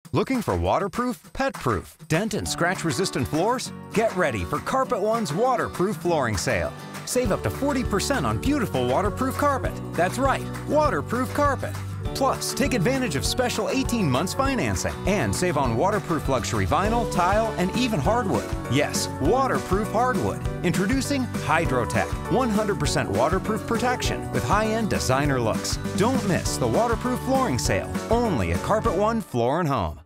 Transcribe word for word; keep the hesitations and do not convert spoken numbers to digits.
Looking for waterproof, pet-proof, dent and scratch-resistant floors? Get ready for Carpet One's waterproof flooring sale. Save up to forty percent on beautiful waterproof carpet. That's right, waterproof carpet. Plus, take advantage of special eighteen months financing and save on waterproof luxury vinyl, tile, and even hardwood. Yes, waterproof hardwood. Introducing Hydrotech, one hundred percent waterproof protection with high-end designer looks. Don't miss the waterproof flooring sale, only at Carpet One Floor and Home.